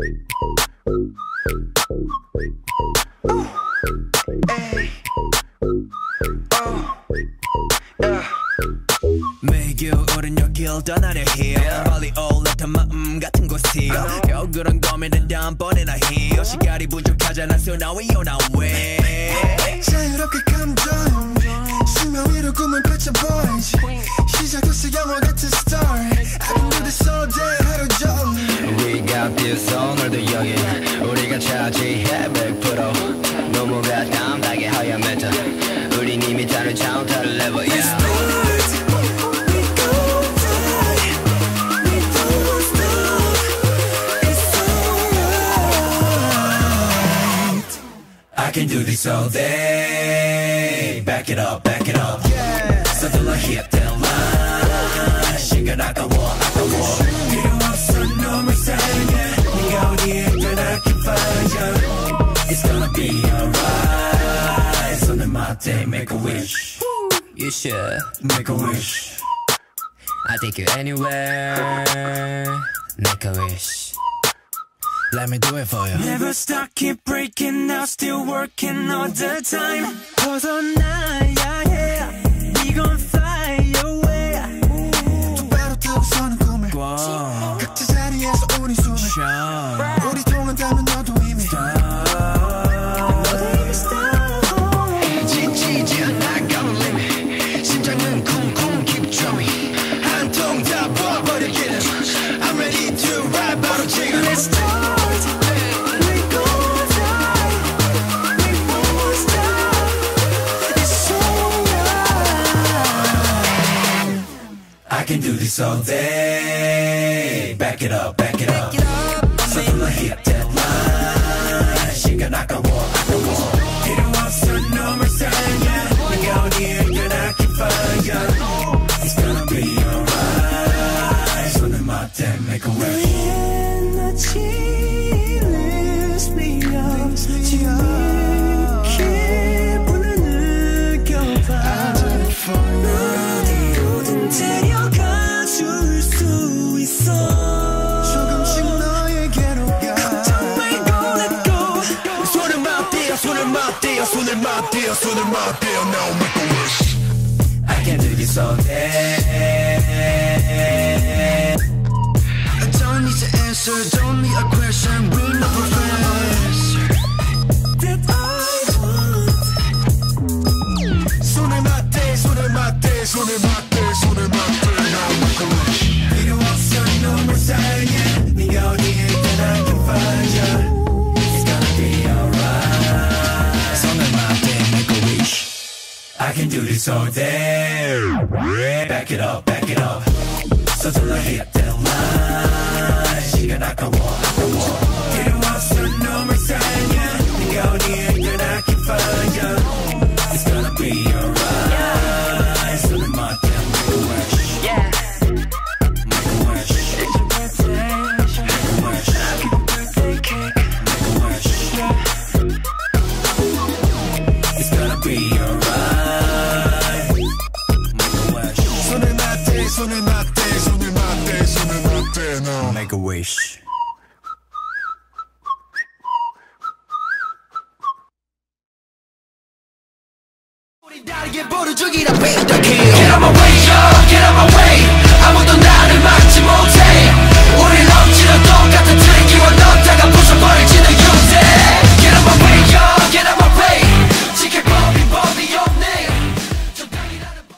매일 겨울은 여길 떠나려 해 빨리 올라탄 마음 같은 곳이 겨우 그런 고민은 다음번에나 해 시간이 부족하잖아 so now we on our way 자유롭게 감정 수면 위로 꿈을 펼쳐보이지 시작됐어 영화 같은 story I can do this all day 하루 종일 We got this 오늘도 여기 우리가 차지해 100% 너무가 담당해 하얀 메타 우린 이미 다른 차원 다른 레벨 yeah. I can do this all day Back it up, back it up yeah. 서둘러 hit that line 시간 아까워 필요 없어 놈을 사랑해 네가 어디에 있든 I can find you It's gonna be alright 손을 맞대 make a wish You should make a wish I'll take you anywhere Make a wish Let me do it for you Never stop, keep breaking out Still working all the time 벗어나야 해 We gon' fly away 똑바로 뜨고 서는 꿈을 각자 자리에서 우리 숨을 우리 통한다면 너도 이미 지치지 않아 got limit 심장은 쿵쿵 keep drumming 한 통 다 부어버리기는 I'm ready to ride 바로 지금 Let's start We gon' fly We won't stop It's alright I can do this all day Back it up, back it up 서둘러 hit that line 시간 아까워 필요 없어 놈을 사랑해 네가 어디에 있든 I can find you It's gonna be alright 손을 맞대 make a wish 에너지 lift me up 지금 기분을 느껴봐 어디로든 데려가 줄 수 있어 조금씩 너에게로 가 걱정 말고 let go 손을 맞대요 손을 맞대요 Now make a wish I can do this all day I don't need to answer, don't need a question Bring the professor That I want 손을 맞대 Now make a wish 필요 없어 놈을 사랑해 네가 어디에 있든 I can find you It's gonna be alright 손을 맞대 make a wish I can do this all day Back it up 서둘러 hit that line 시간 아까워 필요 없어 놈을 사랑해 네가 어디에 있든 I can find you It's gonna be alright 손을 맞대 make a wish Make a wish Make a wish Make a wish It's gonna be alright Make a wish 손을 맞대 Now Make a wish 우리 다르게 보여주기라 빈다 Get out my way, y'all, get out my way